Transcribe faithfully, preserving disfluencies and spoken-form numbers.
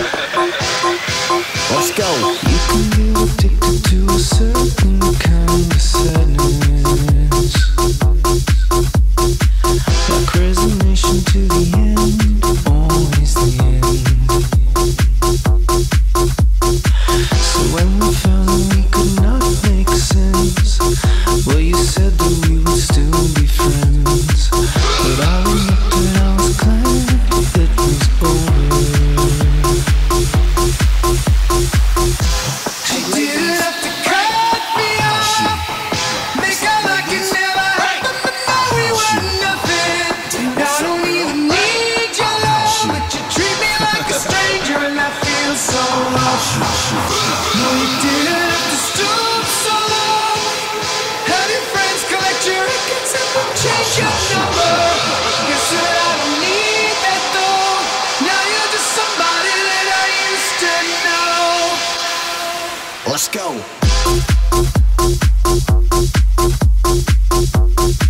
Let's go. You can get addicted to a certain kind of sadness, like resignation to the end, always the end. So when we found that we could not make sense, well, you said that we would still be friends, but I looked and I was glad it was over. She didn't have to cut me off, make out like it never happened, but now we were nothing. I don't even need your love, but you treat me like a stranger and I feel so lost. No, you didn't have to stoop so low, have your friends collect your records and we'll change your number. Guess that I don't need that though, now you're just somebody that I used to know. Let's go.